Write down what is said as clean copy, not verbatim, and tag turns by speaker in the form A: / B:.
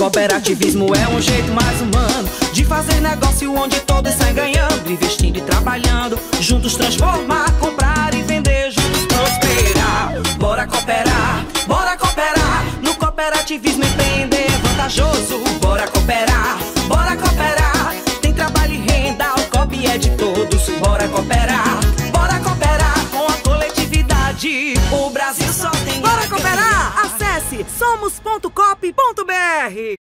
A: Cooperativismo é um jeito mais humano de fazer negócio onde todos saem ganhando, investindo e trabalhando, juntos transformar, comprar e vender, juntos prosperar. Bora cooperar, bora cooperar. No cooperativismo empreender é vantajoso. Bora cooperar, bora cooperar. Tem trabalho e renda, o COP é de todos. Bora cooperar com a coletividade. O Brasil só tem...
B: Bora cooperar! Acesse somos.coop.br.